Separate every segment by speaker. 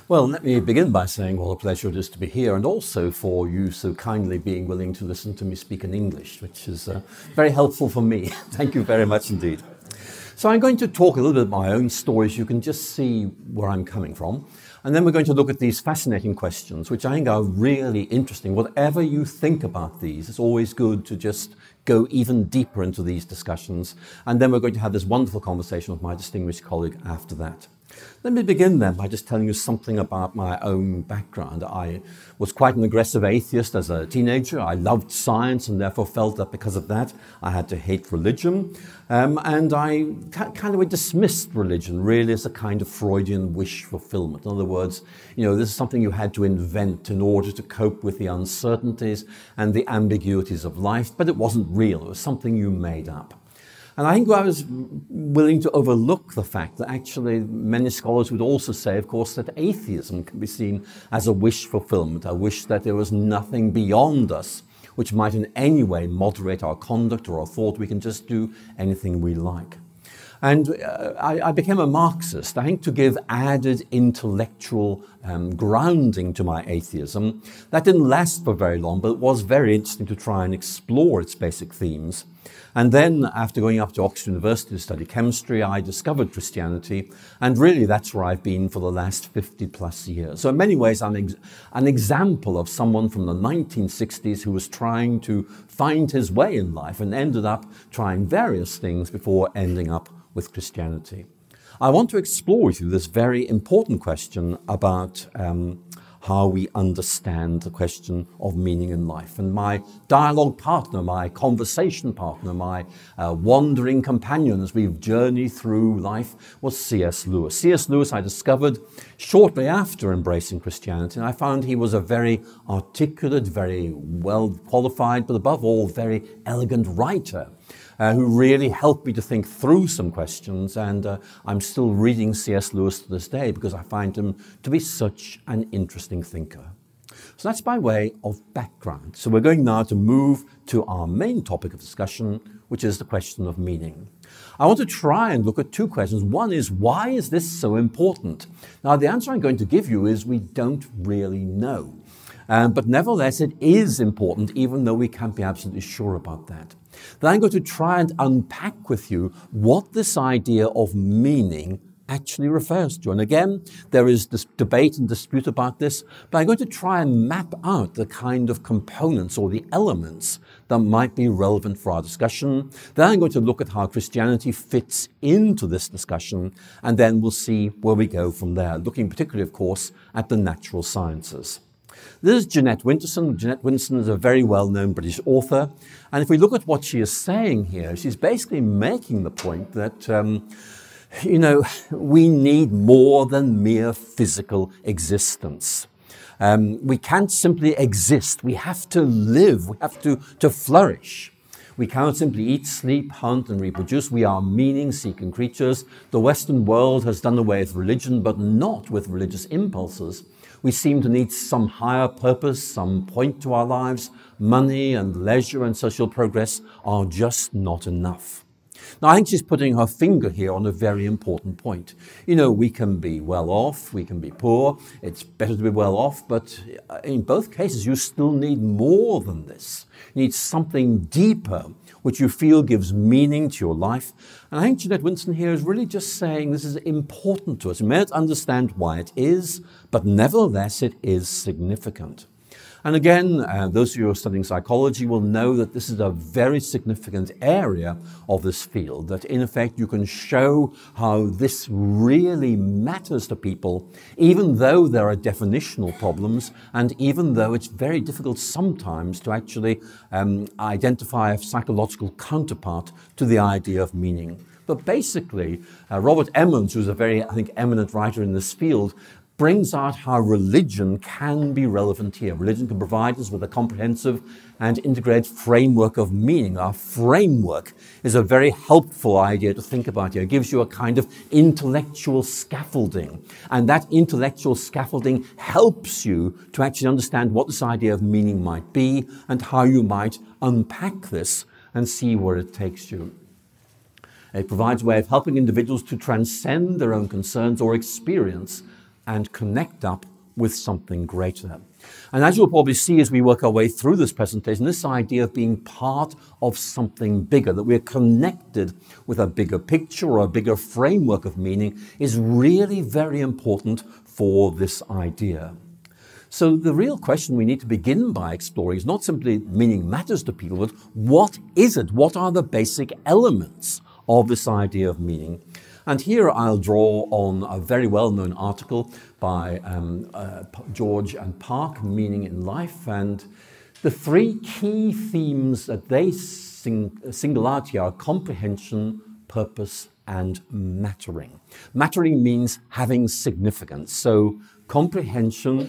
Speaker 1: Well, let me begin by saying what a pleasure it is to be here, and also for you so kindly being willing to listen to me speak in English, which is very helpful for me. Thank you very much indeed. So I'm going to talk a little bit about my own stories. You can just see where I'm coming from. And then we're going to look at these fascinating questions, which I think are really interesting. Whatever you think about these, it's always good to just go even deeper into these discussions. And then we're going to have this wonderful conversation with my distinguished colleague after that. Let me begin then by just telling you something about my own background. I was quite an aggressive atheist as a teenager. I loved science and therefore felt that because of that I had to hate religion. And I kind of dismissed religion really as a kind of Freudian wish fulfillment. In other words, this is something you had to invent in order to cope with the uncertainties and the ambiguities of life, but it wasn't real. It was something you made up. And I think I was willing to overlook the fact that actually many scholars would also say, of course, that atheism can be seen as a wish fulfillment, a wish that there was nothing beyond us which might in any way moderate our conduct or our thought. We can just do anything we like. And I became a Marxist, I think, to give added intellectual grounding to my atheism. That didn't last for very long, but it was very interesting to try and explore its basic themes. And then, after going up to Oxford University to study chemistry, I discovered Christianity, and really that's where I've been for the last 50 plus years. So in many ways, I'm an example of someone from the 1960s who was trying to find his way in life and ended up trying various things before ending up with Christianity. I want to explore with you this very important question about how we understand the question of meaning in life. And my dialogue partner, my conversation partner, my wandering companion as we've journeyed through life was C.S. Lewis. C.S. Lewis I discovered shortly after embracing Christianity, and I found he was a very articulate, very well qualified, but above all, very elegant writer. Who really helped me to think through some questions, and I'm still reading C.S. Lewis to this day because I find him to be such an interesting thinker. So that's by way of background. So we're going now to move to our main topic of discussion, which is the question of meaning. I want to try and look at two questions. One is, why is this so important? Now, the answer I'm going to give you is we don't really know. But nevertheless, it is important, even though we can't be absolutely sure about that. Then I'm going to try and unpack with you what this idea of meaning actually refers to. And again, there is this debate and dispute about this, but I'm going to try and map out the kind of components or the elements that might be relevant for our discussion. Then I'm going to look at how Christianity fits into this discussion, and then we'll see where we go from there, looking particularly, of course, at the natural sciences. This is Jeanette Winterson. Jeanette Winterson is a very well-known British author. And if we look at what she is saying here, she's basically making the point that, we need more than mere physical existence. We can't simply exist. We have to live. We have to flourish. We cannot simply eat, sleep, hunt, and reproduce. We are meaning-seeking creatures. The Western world has done away with religion, but not with religious impulses. We seem to need some higher purpose, some point to our lives. Money and leisure and social progress are just not enough. Now, I think she's putting her finger here on a very important point. We can be well off, we can be poor. It's better to be well off, but in both cases, you still need more than this. You need something deeper, which you feel gives meaning to your life. And I think Jeanette Winterson here is really just saying this is important to us. We may not understand why it is, but nevertheless, it is significant. And again, those of you who are studying psychology will know that this is a very significant area of this field, that in effect you can show how this really matters to people, even though there are definitional problems, and even though it's very difficult sometimes to actually identify a psychological counterpart to the idea of meaning. But basically, Robert Emmons, who's a very, I think, eminent writer in this field, brings out how religion can be relevant here. Religion can provide us with a comprehensive and integrated framework of meaning. Our framework is a very helpful idea to think about here. It gives you a kind of intellectual scaffolding. And that intellectual scaffolding helps you to actually understand what this idea of meaning might be and how you might unpack this and see where it takes you. It provides a way of helping individuals to transcend their own concerns or experience and connect up with something greater. And as you'll probably see as we work our way through this presentation, this idea of being part of something bigger, that we're connected with a bigger picture or a bigger framework of meaning, is really very important for this idea. So the real question we need to begin by exploring is not simply meaning matters to people, but what is it? What are the basic elements of this idea of meaning? And here I'll draw on a very well-known article by George and Park, Meaning in Life, and the three key themes that they singularity are comprehension, purpose, and mattering. Mattering means having significance. So comprehension,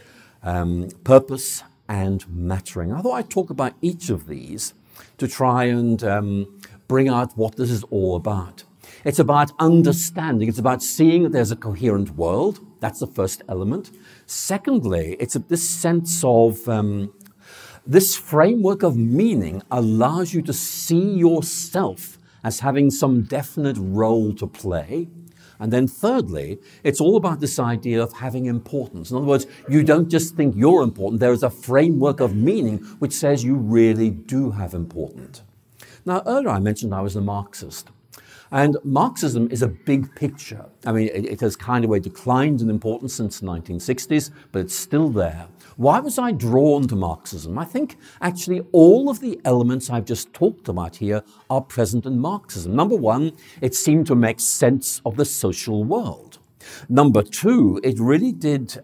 Speaker 1: purpose, and mattering. I thought I'd talk about each of these to try and bring out what this is all about. It's about understanding. It's about seeing that there's a coherent world. That's the first element. Secondly, it's this sense of this framework of meaning allows you to see yourself as having some definite role to play. And then thirdly, it's all about this idea of having importance. In other words, you don't just think you're important. There is a framework of meaning which says you really do have importance. Now, earlier I mentioned I was a Marxist. And Marxism is a big picture. I mean, it has kind of declined in importance since the 1960s, but it's still there. Why was I drawn to Marxism? I think actually all of the elements I've just talked about here are present in Marxism. Number one, it seemed to make sense of the social world. Number two, it really did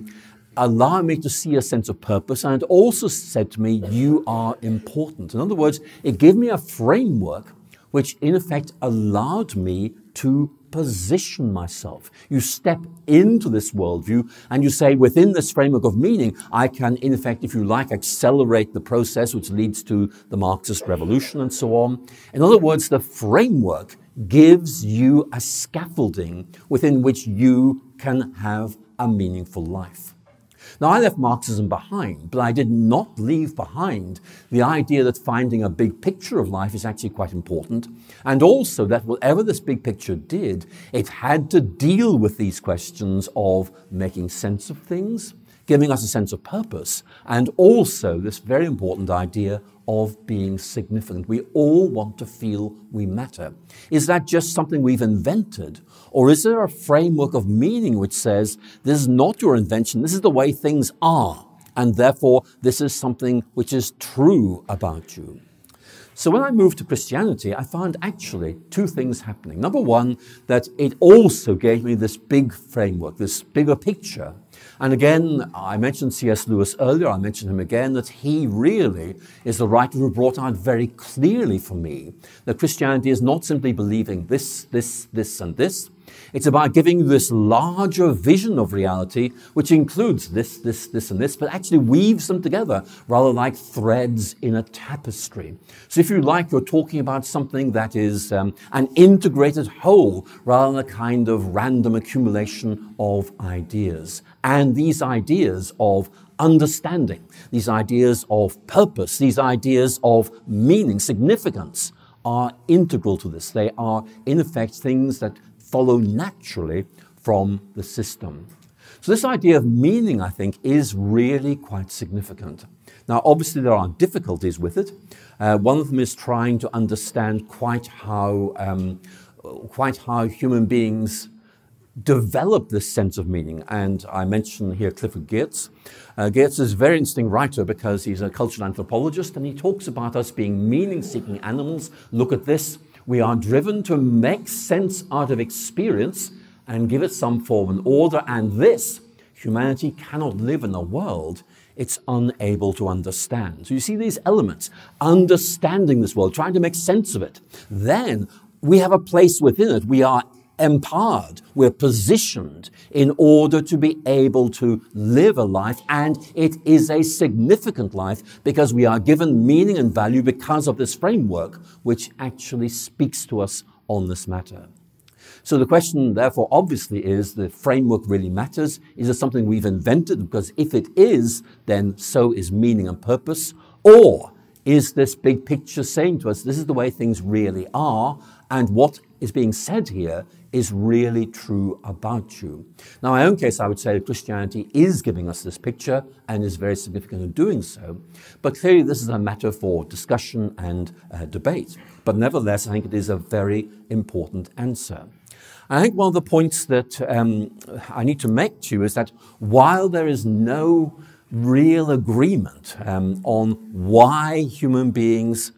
Speaker 1: allow me to see a sense of purpose, and it also said to me, you are important. In other words, it gave me a framework which in effect allowed me to position myself. You step into this worldview and you say, within this framework of meaning, I can, in effect, if you like, accelerate the process which leads to the Marxist revolution and so on. In other words, the framework gives you a scaffolding within which you can have a meaningful life. Now, I left Marxism behind, but I did not leave behind the idea that finding a big picture of life is actually quite important, and also that whatever this big picture did, it had to deal with these questions of making sense of things, giving us a sense of purpose, and also this very important idea of being significant. We all want to feel we matter. Is that just something we've invented? Or is there a framework of meaning which says, this is not your invention, this is the way things are, and therefore this is something which is true about you? So when I moved to Christianity, I found actually two things happening. Number one, that it also gave me this big framework, this bigger picture. And again, I mentioned C.S. Lewis earlier, I mentioned him again, that he really is the writer who brought out very clearly for me that Christianity is not simply believing this, and this. It's about giving you this larger vision of reality, which includes this, and this, but actually weaves them together, rather like threads in a tapestry. So if you like, you're talking about something that is an integrated whole, rather than a kind of random accumulation of ideas. And these ideas of understanding, these ideas of purpose, these ideas of meaning, significance, are integral to this. They are, in effect, things that follow naturally from the system. So this idea of meaning, I think, is really quite significant. Now, obviously, there are difficulties with it. One of them is trying to understand quite how human beings develop this sense of meaning. And I mentioned here Clifford Geertz. Geertz is a very interesting writer because he's a cultural anthropologist, and he talks about us being meaning-seeking animals. Look at this. We are driven to make sense out of experience and give it some form and order, and this, humanity cannot live in a world it's unable to understand. So you see these elements, understanding this world, trying to make sense of it. Then we have a place within it. We are empowered, we're positioned in order to be able to live a life, and it is a significant life because we are given meaning and value because of this framework which actually speaks to us on this matter. So the question, therefore, obviously is, the framework really matters? Is it something we've invented? Because if it is, then so is meaning and purpose. Or is this big picture saying to us, this is the way things really are, and what is being said here is really true about you. Now, in my own case, I would say that Christianity is giving us this picture and is very significant in doing so. But clearly, this is a matter for discussion and debate. But nevertheless, I think it is a very important answer. I think one of the points that I need to make to you is that while there is no real agreement on why human beings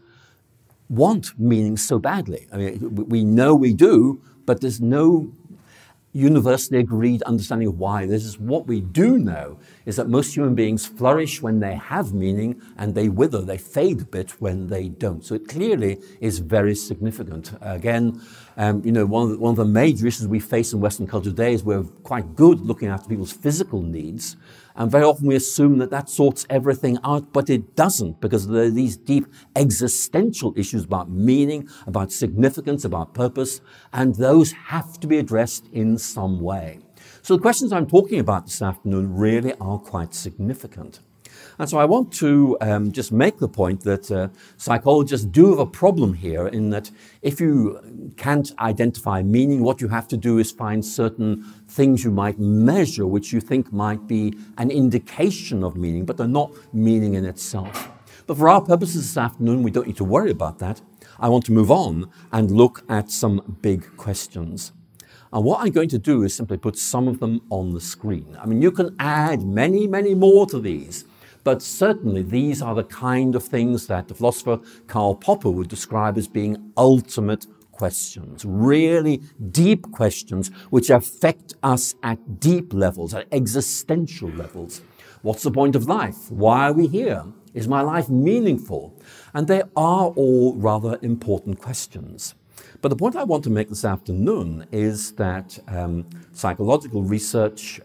Speaker 1: want meaning so badly. I mean, we know we do, but there's no universally agreed understanding of why. This is what we do know, is that most human beings flourish when they have meaning, and they wither, they fade a bit when they don't. So it clearly is very significant. Again, you know, one of the major issues we face in Western culture today is we're quite good at looking after people's physical needs, and very often we assume that that sorts everything out, but it doesn't, because there are these deep existential issues about meaning, about significance, about purpose, and those have to be addressed in some way. So the questions I'm talking about this afternoon really are quite significant. And so I want to just make the point that psychologists do have a problem here, in that if you can't identify meaning, what you have to do is find certain things you might measure which you think might be an indication of meaning, but they're not meaning in itself. But for our purposes this afternoon, we don't need to worry about that. I want to move on and look at some big questions. And what I'm going to do is simply put some of them on the screen. I mean, you can add many, many more to these. But certainly these are the kind of things that the philosopher Karl Popper would describe as being ultimate questions, really deep questions which affect us at deep levels, at existential levels. What's the point of life? Why are we here? Is my life meaningful? And they are all rather important questions. But the point I want to make this afternoon is that psychological research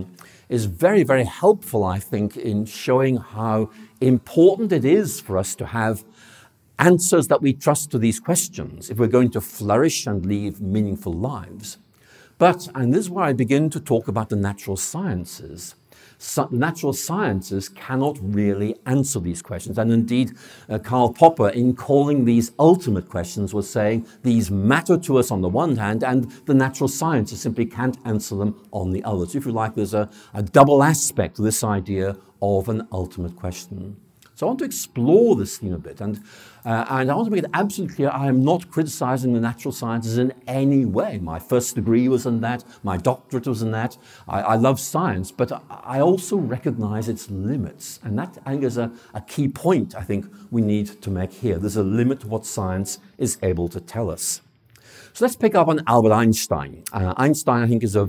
Speaker 1: is very, very helpful, I think, in showing how important it is for us to have answers that we trust to these questions if we're going to flourish and lead meaningful lives. But, and this is where I begin to talk about the natural sciences. So the natural sciences cannot really answer these questions. And indeed, Karl Popper, in calling these ultimate questions, was saying these matter to us on the one hand, and the natural sciences simply can't answer them on the other. So if you like, there's a double aspect to this idea of an ultimate question. So I want to explore this theme a bit, and I want to make it absolutely clear I am not criticizing the natural sciences in any way. My first degree was in that, my doctorate was in that. I love science, but I also recognize its limits, and that, I think, is a key point I think we need to make here. There's a limit to what science is able to tell us. So let's pick up on Albert Einstein. Einstein, I think, is a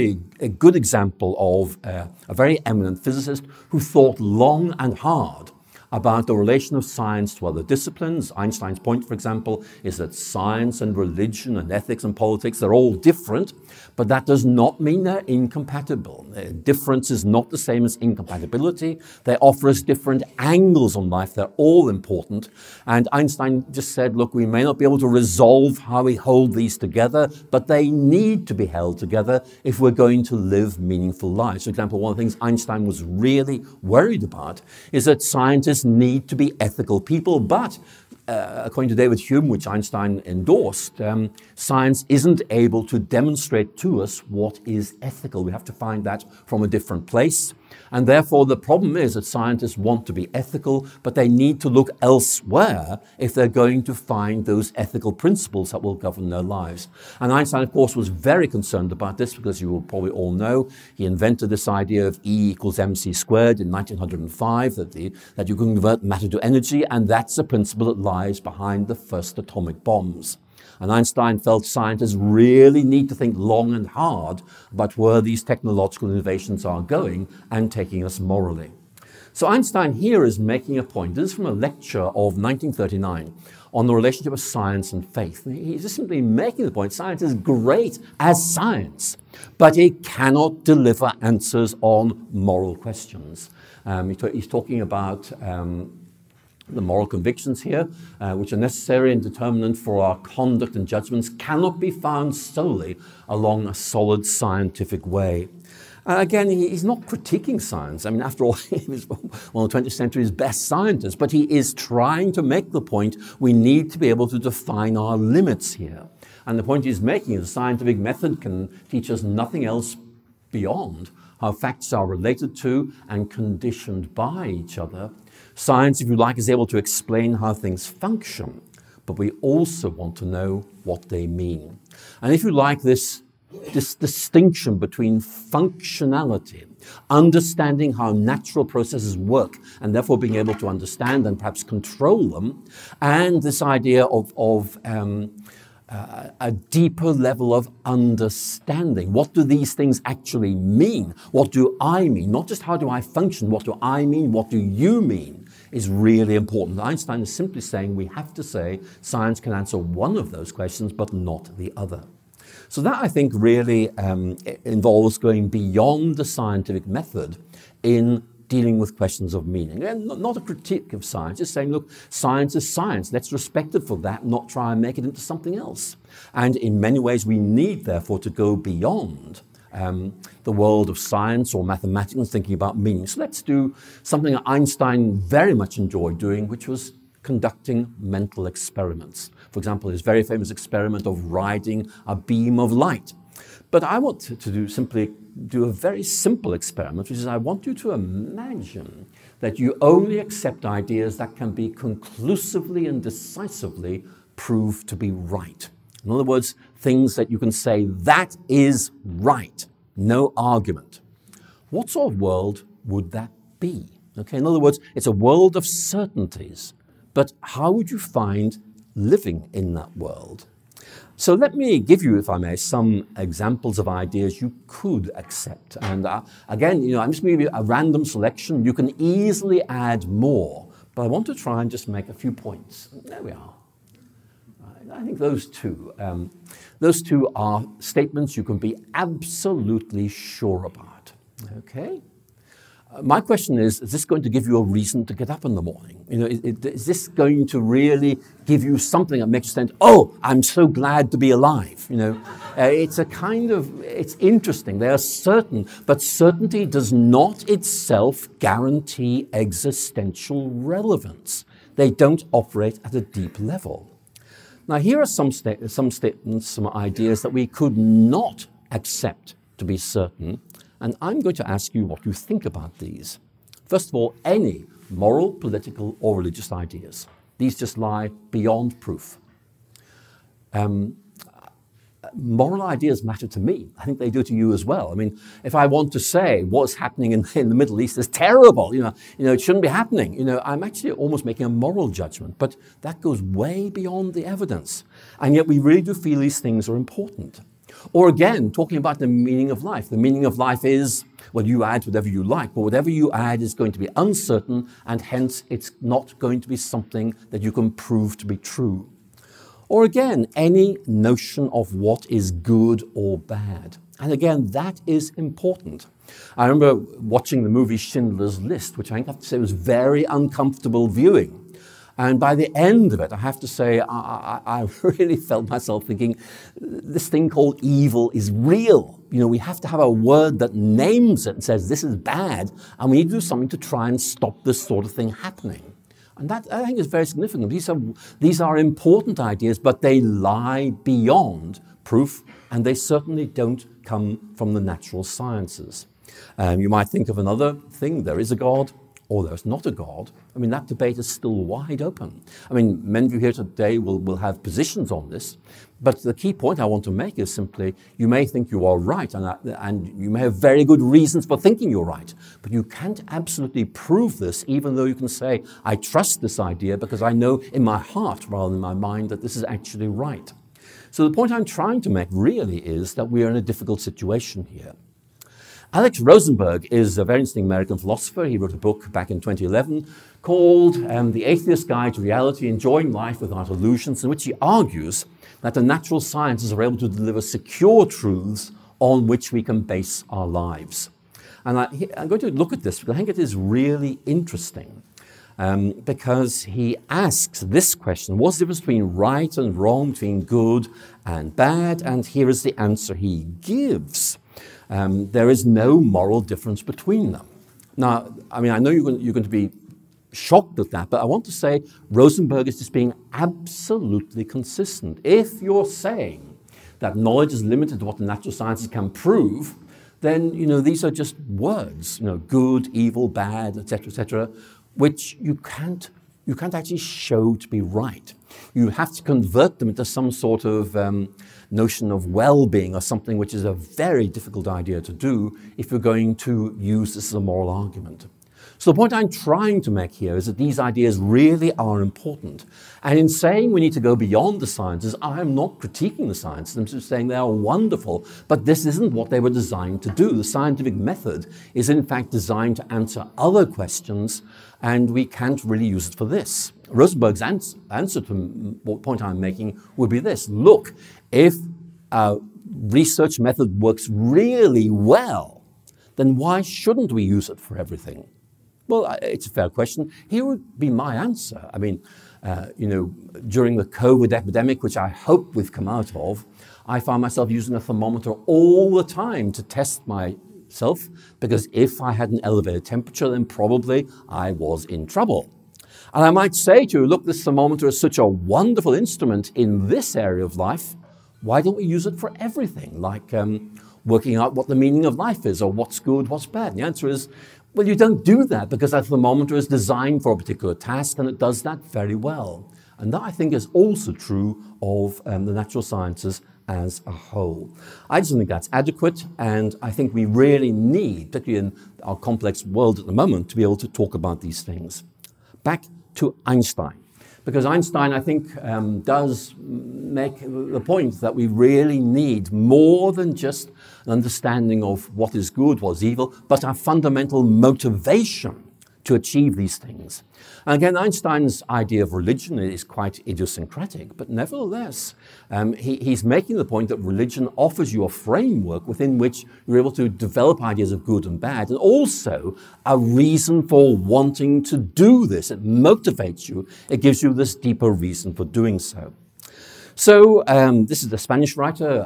Speaker 1: good example of a very eminent physicist who thought long and hard about the relation of science to other disciplines. Einstein's point, for example, is that science and religion and ethics and politics, they're all different, but that does not mean they're incompatible. Difference is not the same as incompatibility. They offer us different angles on life. They're all important. And Einstein just said, look, we may not be able to resolve how we hold these together, but they need to be held together if we're going to live meaningful lives. For example, one of the things Einstein was really worried about is that scientists need to be ethical people, but according to David Hume, which Einstein endorsed, science isn't able to demonstrate to us what is ethical. We have to find that from a different place. And therefore, the problem is that scientists want to be ethical, but they need to look elsewhere if they're going to find those ethical principles that will govern their lives. And Einstein, of course, was very concerned about this, because you will probably all know he invented this idea of E equals mc squared in 1905, that you can convert matter to energy, and that's a principle that lies behind the first atomic bombs. And Einstein felt scientists really need to think long and hard about where these technological innovations are going and taking us morally. So Einstein here is making a point. This is from a lecture of 1939 on the relationship of science and faith. He's just simply making the point, science is great as science, but it cannot deliver answers on moral questions. He's talking about the moral convictions here, which are necessary and determinant for our conduct and judgments, cannot be found solely along a solid scientific way. Again, he's not critiquing science. I mean, after all, he was one of the 20th century's best scientists, but he is trying to make the point we need to be able to define our limits here. And the point he's making is the scientific method can teach us nothing else beyond how facts are related to and conditioned by each other. Science, if you like, is able to explain how things function, but we also want to know what they mean. And if you like, this distinction between functionality, understanding how natural processes work, and therefore being able to understand and perhaps control them, and this idea of a deeper level of understanding. What do these things actually mean? What do I mean? Not just how do I function, what do I mean, what do you mean, is really important. Einstein is simply saying we have to say science can answer one of those questions, but not the other. So that, I think, really involves going beyond the scientific method in dealing with questions of meaning. And not a critique of science, just saying, look, science is science. Let's respect it for that, not try and make it into something else. And in many ways, we need, therefore, to go beyond the world of science or mathematics and thinking about meaning. So let's do something that Einstein very much enjoyed doing, which was conducting mental experiments. For example, his very famous experiment of riding a beam of light. But I want to simply do a very simple experiment, which is I want you to imagine that you only accept ideas that can be conclusively and decisively proved to be right. In other words, things that you can say, that is right, no argument. What sort of world would that be? Okay, in other words, it's a world of certainties, but how would you find living in that world? So let me give you, if I may, some examples of ideas you could accept. And again, I'm just going to give you a random selection. You can easily add more, but I want to try and just make a few points. There we are. I think those two are statements you can be absolutely sure about. Okay? My question is this going to give you a reason to get up in the morning? Is this going to really give you something that makes you think, oh, I'm so glad to be alive? It's it's interesting. They are certain, but certainty does not itself guarantee existential relevance. They don't operate at a deep level. Now, here are some statements, some ideas that we could not accept to be certain, and I'm going to ask you what you think about these. First of all, any moral, political, or religious ideas. These just lie beyond proof. Moral ideas matter to me. I think they do to you as well. I mean, if I want to say what's happening in the Middle East is terrible, it shouldn't be happening, I'm actually almost making a moral judgment, but that goes way beyond the evidence. And yet we really do feel these things are important. Or again, talking about the meaning of life. The meaning of life is, well, you add whatever you like, but whatever you add is going to be uncertain, and hence it's not going to be something that you can prove to be true. Or again, any notion of what is good or bad. And again, that is important. I remember watching the movie Schindler's List, which I think I have to say was very uncomfortable viewing. And by the end of it, I have to say, I really felt myself thinking, this thing called evil is real. We have to have a word that names it and says this is bad, and we need to do something to try and stop this sort of thing happening. And that, I think, is very significant. These are important ideas, but they lie beyond proof, and they certainly don't come from the natural sciences. You might think of another thing. There is a God, or there's not a God. I mean, that debate is still wide open. I mean, many of you here today will have positions on this, but the key point I want to make is simply, you may think you are right, and you may have very good reasons for thinking you're right, but you can't absolutely prove this, even though you can say, I trust this idea because I know in my heart rather than in my mind that this is actually right. So the point I'm trying to make really is that we are in a difficult situation here. Alex Rosenberg is a very interesting American philosopher. He wrote a book back in 2011 called The Atheist Guide to Reality, Enjoying Life Without Illusions, in which he argues that the natural sciences are able to deliver secure truths on which we can base our lives. And I'm going to look at this because I think it is really interesting because he asks this question, what's the difference between right and wrong, between good and bad? And here is the answer he gives. There is no moral difference between them. Now, I mean, I know you're going to be shocked at that, but I want to say Rosenberg is just being absolutely consistent. If you're saying that knowledge is limited to what the natural sciences can prove, then, these are just words, good, evil, bad, etc., which you can't actually show to be right. You have to convert them into some sort of notion of well-being or something, which is a very difficult idea to do if you're going to use this as a moral argument. So the point I'm trying to make here is that these ideas really are important. And in saying we need to go beyond the sciences, I am not critiquing the sciences. I'm just saying they are wonderful, but this isn't what they were designed to do. The scientific method is in fact designed to answer other questions, and we can't really use it for this. Rosenberg's answer to the point I'm making would be this. Look, if a research method works really well, then why shouldn't we use it for everything? Well, it's a fair question. Here would be my answer. I mean, during the COVID epidemic, which I hope we've come out of, I found myself using a thermometer all the time to test myself, because if I had an elevated temperature, then probably I was in trouble. And I might say to you, look, this thermometer is such a wonderful instrument in this area of life. Why don't we use it for everything, like working out what the meaning of life is, or what's good, what's bad? And the answer is, well, you don't do that because that thermometer is designed for a particular task, and it does that very well. And that, I think, is also true of the natural sciences as a whole. I just think that's adequate, and I think we really need, particularly in our complex world at the moment, to be able to talk about these things. Back to Einstein. Because Einstein, I think, does make the point that we really need more than just an understanding of what is good, what is evil, but our fundamental motivation to achieve these things. And again, Einstein's idea of religion is quite idiosyncratic, but nevertheless, he's making the point that religion offers you a framework within which you're able to develop ideas of good and bad, and also a reason for wanting to do this. It motivates you. It gives you this deeper reason for doing so. So this is the Spanish writer,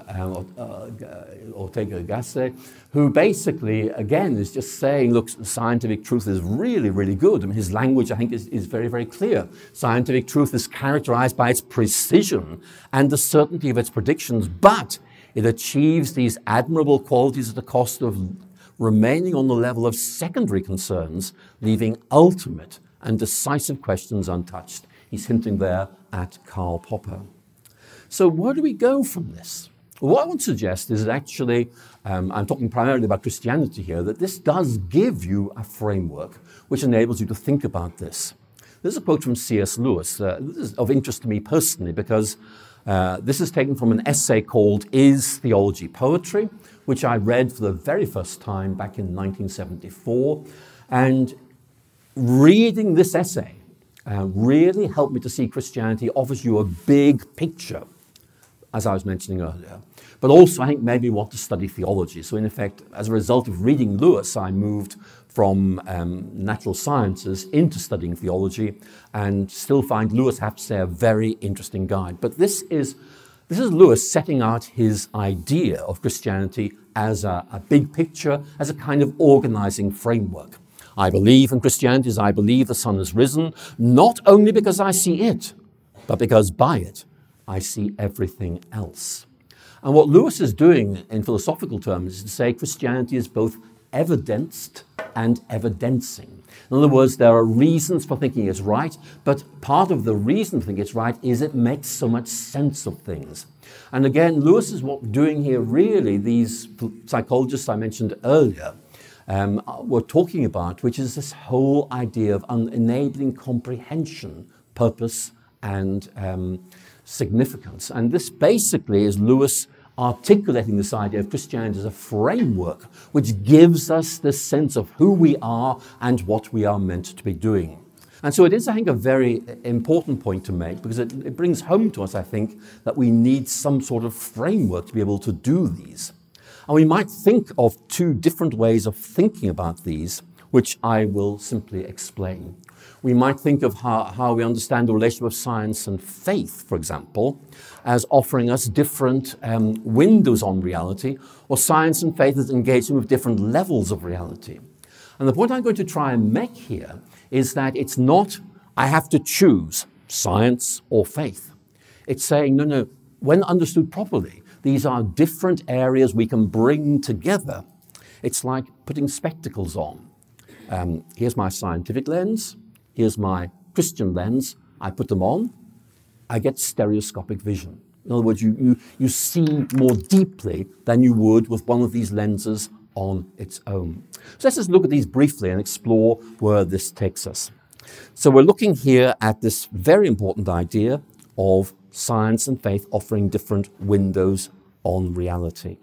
Speaker 1: Ortega Gasset, who basically, again, is just saying, look, scientific truth is really, really good. I mean, his language, I think, is very, very clear. Scientific truth is characterized by its precision and the certainty of its predictions, but it achieves these admirable qualities at the cost of remaining on the level of secondary concerns, leaving ultimate and decisive questions untouched. He's hinting there at Karl Popper. So where do we go from this? Well, what I want to suggest is that actually, I'm talking primarily about Christianity here, that this does give you a framework which enables you to think about this. There's a quote from C.S. Lewis. This is of interest to me personally because this is taken from an essay called Is Theology Poetry?, which I read for the very first time back in 1974. And reading this essay really helped me to see Christianity offers you a big picture, as I was mentioning earlier. But also, I think, made me want to study theology. So in effect, as a result of reading Lewis, I moved from natural sciences into studying theology, and still find Lewis, I have to say, a very interesting guide. But this is Lewis setting out his idea of Christianity as a big picture, as a kind of organizing framework. I believe in Christianity as I believe the sun has risen, not only because I see it, but because by it I see everything else. And what Lewis is doing in philosophical terms is to say Christianity is both evidenced and evidencing. In other words, there are reasons for thinking it's right, but part of the reason for thinking it's right is it makes so much sense of things. And again, Lewis is what we're doing here really, these psychologists I mentioned earlier, we're talking about, which is this whole idea of enabling comprehension, purpose, and significance. And this basically is Lewis articulating this idea of Christianity as a framework which gives us this sense of who we are and what we are meant to be doing. And so it is, I think, a very important point to make, because it brings home to us, I think, that we need some sort of framework to be able to do these. And we might think of two different ways of thinking about these, which I will simply explain. We might think of how we understand the relationship of science and faith, for example, as offering us different windows on reality, or science and faith as engaging with different levels of reality. And the point I'm going to try and make here is that it's not, I have to choose science or faith. It's saying, no, when understood properly, These are different areas we can bring together. It's like putting spectacles on. Here's my scientific lens. Here's my Christian lens. I put them on. I get stereoscopic vision. In other words, you see more deeply than you would with one of these lenses on its own. So let's just look at these briefly and explore where this takes us. So we're looking here at this very important idea of science and faith offering different windows on reality.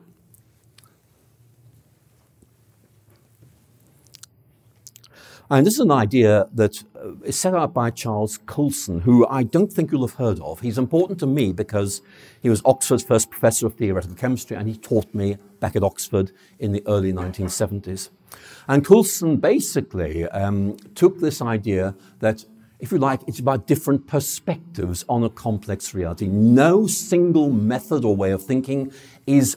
Speaker 1: And this is an idea that is set out by Charles Coulson, who I don't think you'll have heard of. He's important to me because he was Oxford's first professor of theoretical chemistry, and he taught me back at Oxford in the early 1970s. And Coulson basically took this idea that, if you like, it's about different perspectives on a complex reality. No single method or way of thinking is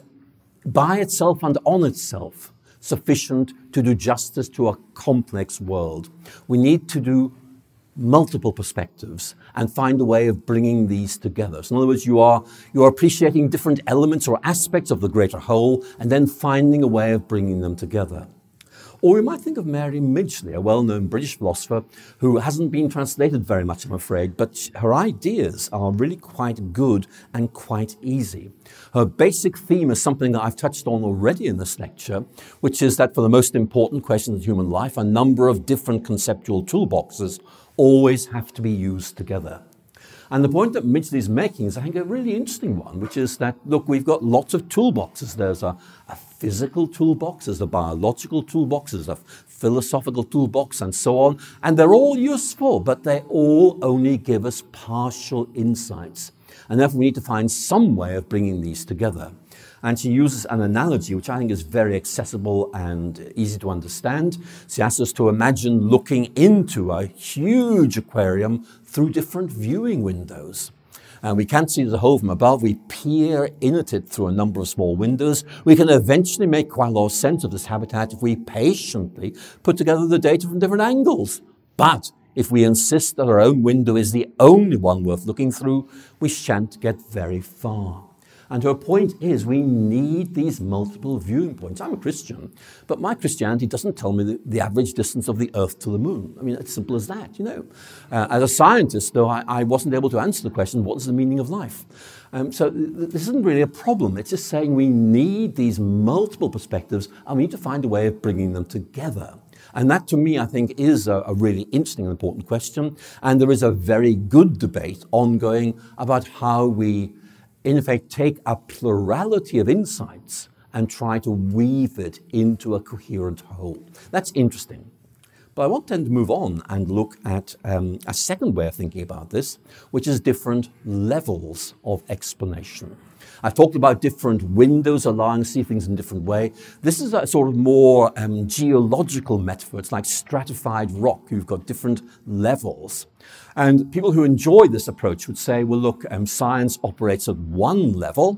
Speaker 1: by itself and on itself sufficient to do justice to a complex world. We need to do multiple perspectives and find a way of bringing these together. So in other words, you're appreciating different elements or aspects of the greater whole and then finding a way of bringing them together. Or we might think of Mary Midgley, a well-known British philosopher who hasn't been translated very much, I'm afraid, but her ideas are really quite good and quite easy. Her basic theme is something that I've touched on already in this lecture, which is that for the most important questions of human life, a number of different conceptual toolboxes always have to be used together. And the point that Midgley is making is, I think, a really interesting one, which is that, look, we've got lots of toolboxes. There's a physical toolbox, there's a biological toolbox, there's a philosophical toolbox, and so on. And they're all useful, but they all only give us partial insights. And therefore, we need to find some way of bringing these together. And she uses an analogy which I think is very accessible and easy to understand. She asks us to imagine looking into a huge aquarium through different viewing windows. And we can't see the whole from above. We peer in at it through a number of small windows. We can eventually make quite a lot of sense of this habitat if we patiently put together the data from different angles. But if we insist that our own window is the only one worth looking through, we shan't get very far. And her point is we need these multiple viewing points. I'm a Christian, but my Christianity doesn't tell me the average distance of the Earth to the moon. I mean, it's simple as that, you know. As a scientist, though, I wasn't able to answer the question, what is the meaning of life? So this isn't really a problem. It's just saying we need these multiple perspectives, and we need to find a way of bringing them together. And that, to me, I think, is a really interesting and important question. And there is a very good debate ongoing about how we, in effect, take a plurality of insights and try to weave it into a coherent whole. That's interesting. But I want then to move on and look at a second way of thinking about this, which is different levels of explanation. I've talked about different windows allowing us to see things in a different way. This is a sort of more geological metaphor. It's like stratified rock. You've got different levels. And people who enjoy this approach would say, well, look, science operates at one level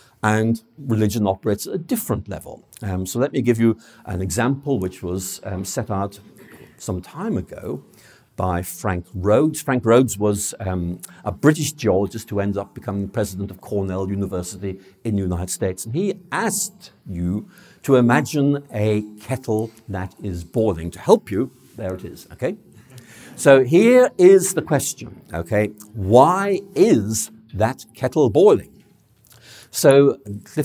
Speaker 1: and religion operates at a different level. So let me give you an example which was set out some time ago by Frank Rhodes. Frank Rhodes was a British geologist who ended up becoming president of Cornell University in the United States. And he asked you to imagine a kettle that is boiling. To help you, there it is, okay? So here is the question, okay? Why is that kettle boiling? So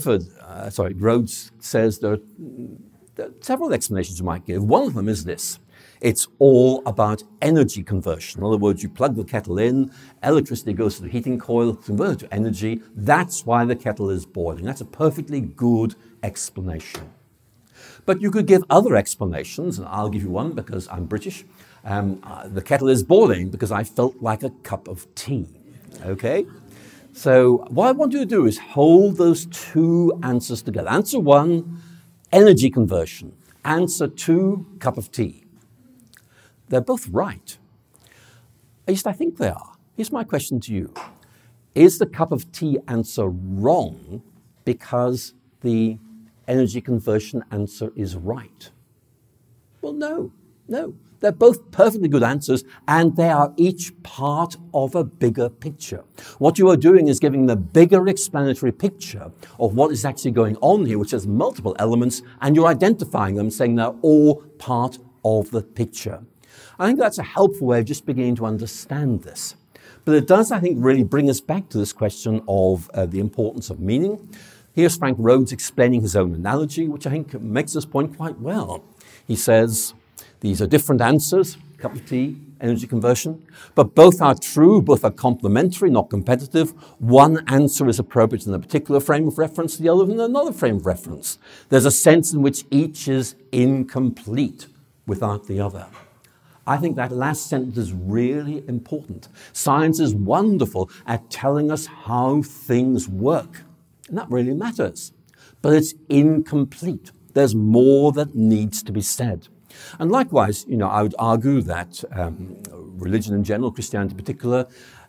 Speaker 1: Rhodes says there are several explanations you might give. One of them is this. It's all about energy conversion. In other words, you plug the kettle in, electricity goes to the heating coil, converted to energy. That's why the kettle is boiling. That's a perfectly good explanation. But you could give other explanations, and I'll give you one because I'm British. The kettle is boiling because I felt like a cup of tea, okay? So what I want you to do is hold those two answers together. Answer one, energy conversion. Answer two, cup of tea. They're both right. At least I think they are. Here's my question to you. Is the cup of tea answer wrong because the energy conversion answer is right? Well, no. No, they're both perfectly good answers, and they are each part of a bigger picture. What you are doing is giving the bigger explanatory picture of what is actually going on here, which has multiple elements, and you're identifying them, saying they're all part of the picture. I think that's a helpful way of just beginning to understand this. But it does, I think, really bring us back to this question of the importance of meaning. Here's Frank Rhodes explaining his own analogy, which I think makes this point quite well. He says, these are different answers, cup of tea, energy conversion, but both are true, both are complementary, not competitive. One answer is appropriate in a particular frame of reference, the other in another frame of reference. There's a sense in which each is incomplete without the other. I think that last sentence is really important. Science is wonderful at telling us how things work, and that really matters. But it's incomplete. There's more that needs to be said. And likewise, I would argue that religion in general, Christianity in particular,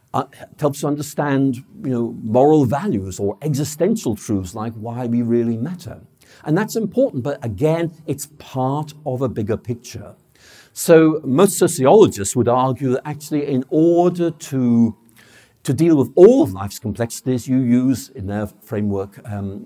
Speaker 1: helps to understand, moral values or existential truths like why we really matter. And that's important, but again, it's part of a bigger picture. So most sociologists would argue that actually in order to deal with all of life's complexities, you use, in their framework,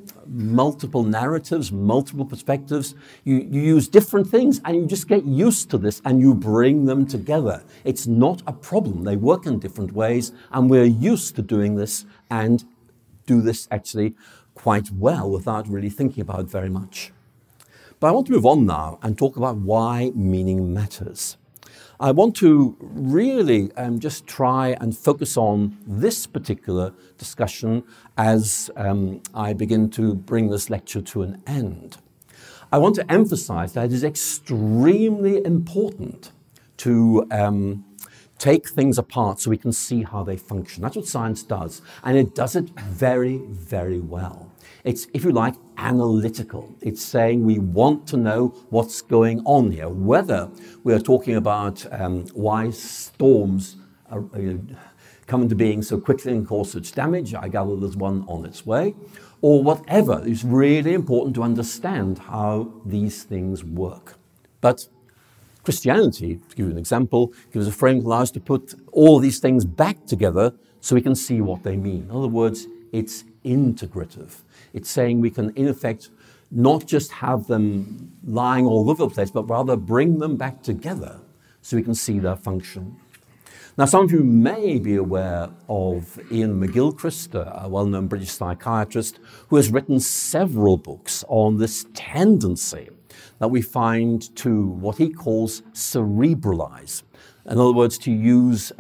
Speaker 1: multiple narratives, multiple perspectives. You use different things, and you just get used to this, and you bring them together. It's not a problem. They work in different ways, and we're used to doing this, and do this actually quite well without really thinking about it very much. But I want to move on now and talk about why meaning matters. I want to really just try and focus on this particular discussion as I begin to bring this lecture to an end. I want to emphasize that it is extremely important to take things apart so we can see how they function. That's what science does, and it does it very, very well. It's, if you like, analytical. It's saying we want to know what's going on here, whether we are talking about why storms are, come into being so quickly and cause such damage. I gather there's one on its way, or whatever. It's really important to understand how these things work. But Christianity, to give you an example, gives a frame that allows us to put all these things back together so we can see what they mean. In other words, it's integrative. It's saying we can, in effect, not just have them lying all over the place, but rather bring them back together so we can see their function. Now, some of you may be aware of Ian McGilchrist, a well-known British psychiatrist, who has written several books on this tendency that we find to what he calls cerebralize. In other words, to use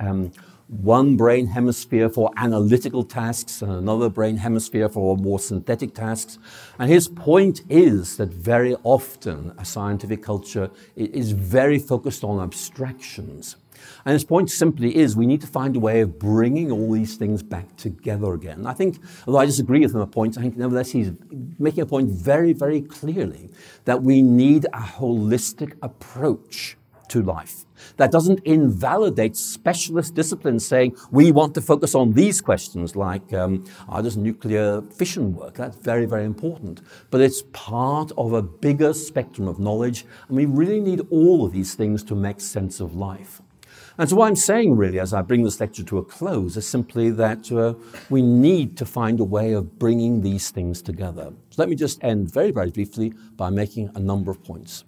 Speaker 1: one brain hemisphere for analytical tasks and another brain hemisphere for more synthetic tasks. And his point is that very often a scientific culture is very focused on abstractions. And his point simply is we need to find a way of bringing all these things back together again. I think, although I disagree with him at points, I think nevertheless he's making a point very, very clearly that we need a holistic approach to life that doesn't invalidate specialist disciplines saying we want to focus on these questions like how does nuclear fission work? That's very, very important. But it's part of a bigger spectrum of knowledge, and we really need all of these things to make sense of life. And so what I'm saying really as I bring this lecture to a close is simply that we need to find a way of bringing these things together. So let me just end very, very briefly by making a number of points.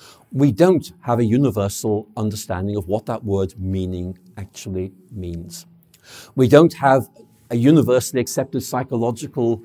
Speaker 1: We don't have a universal understanding of what that word meaning actually means. We don't have a universally accepted psychological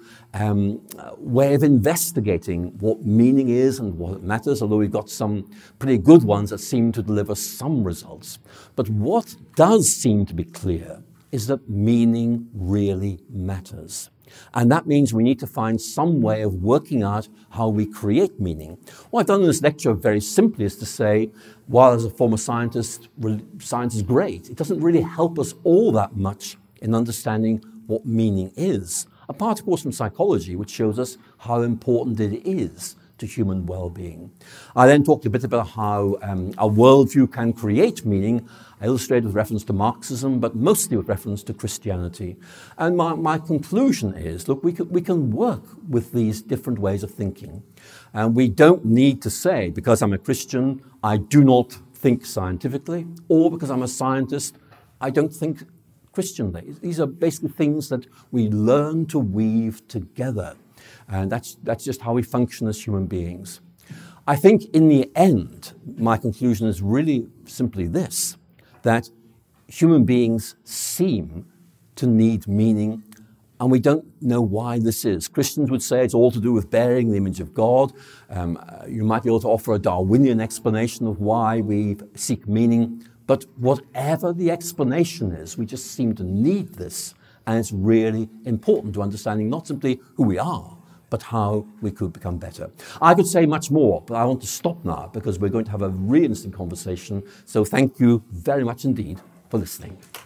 Speaker 1: way of investigating what meaning is and what matters, although we've got some pretty good ones that seem to deliver some results. But what does seem to be clear is that meaning really matters. And that means we need to find some way of working out how we create meaning. What I've done in this lecture very simply is to say, while as a former scientist, science is great, it doesn't really help us all that much in understanding what meaning is. Apart, of course, from psychology, which shows us how important it is to human well-being. I then talked a bit about how a worldview can create meaning. I illustrated with reference to Marxism, but mostly with reference to Christianity. And my conclusion is, look, we can work with these different ways of thinking. And we don't need to say, because I'm a Christian, I do not think scientifically, or because I'm a scientist, I don't think Christianly. These are basically things that we learn to weave together. And that's just how we function as human beings. I think in the end, my conclusion is really simply this, that human beings seem to need meaning, and we don't know why this is. Christians would say it's all to do with bearing the image of God. You might be able to offer a Darwinian explanation of why we seek meaning, but whatever the explanation is, we just seem to need this, and it's really important to understanding not simply who we are, but how we could become better. I could say much more, but I want to stop now because we're going to have a really interesting conversation. So thank you very much indeed for listening.